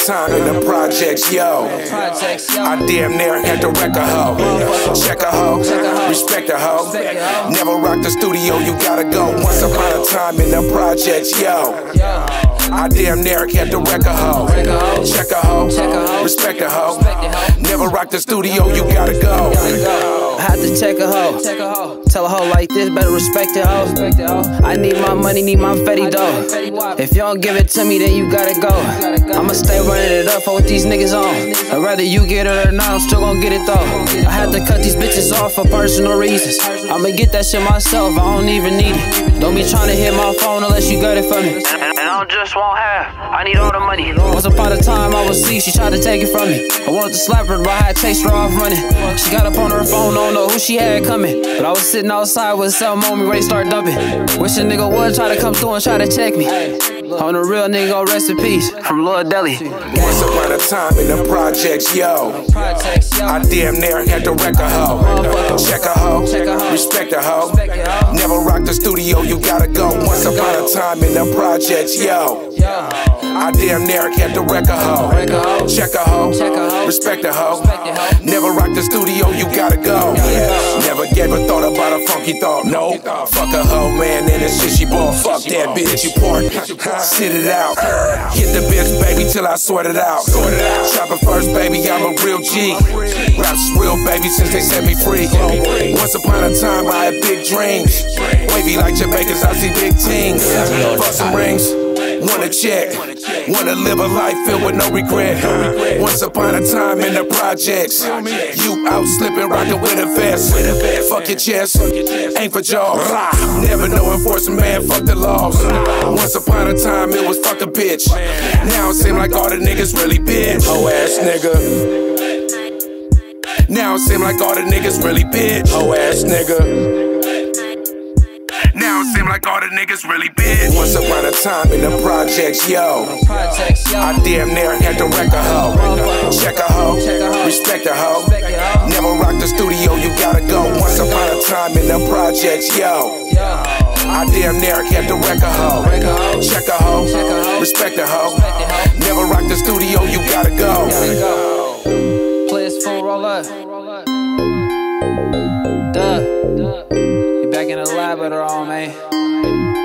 time in the projects, yo. I damn near had to wreck a hoe. Check a hoe, respect a hoe. Never rock the studio, you gotta go. Once upon a time in the projects, yo. I damn near had to wreck a hoe. Check a hoe, respect a hoe. Never rock the studio, you gotta go. I had to check a hoe. Tell a hoe like this, better respect it, hoe. I need my money, need my Fetty dough. If you don't give it to me, then you gotta go. I'ma stay running it up for what these niggas on. I'd rather you get it or not, I'm still gon' get it though. I had to cut these bitches off for personal reasons. I'ma get that shit myself, I don't even need it. Don't be trying to hit my phone unless you got it for me. And I just won't have, I need all the money. Once upon a time I was sleep, she tried to take it from me. I wanted to slap her, but I had to chase her off running. She got up on her phone, don't know who she had coming. But I was sitting outside with something on me, ready to start dumping. Wish a nigga would try to come through and try to check me. On the real nigga, go rest in peace, from Lord Deli. Once upon a time in the projects, yo. I damn near had to wreck a hoe. Check a hoe, respect a hoe. Never rock the studio, you gotta go. Once upon a time in the projects, yo. I damn near had to wreck a hoe. Check a hoe, respect a hoe. Never rock the studio, you gotta go. Never gave a thought about a funky thought, no. Fuck a hoe, man, and the shit she bought. Fuck that bitch, you pork. Sit it out. Hit the bitch, baby, till I sort it out. Chop it first, baby, I'm a real G. Raps real, baby, since they set me free. Once upon a time, I had big dreams. Wavy like Jamaicans, I see big teams. Fuck some rings. Wanna check, wanna live a life filled with no regret. Once upon a time in the projects, you out slipping, rocking with a vest. Fuck your chest, ain't for jaws. Never no enforcement, man, fuck the laws. Once upon a time it was fuck a bitch. Now it seem like all the niggas really bitch. Hoe ass nigga. Now it seem like all the niggas really bitch. Hoe ass nigga. Now it seem like all the niggas really bitch. Once upon a time in the projects, yo. I damn near had to wreck a hoe. Check a hoe, respect a hoe. Never rock the studio, you gotta go. Once upon a time in the projects, yo. I damn near had to wreck a hoe. Check a hoe, respect a hoe. Never rock the studio, you gotta go. Play this full roll up. Duh. Back in the lab later on, man.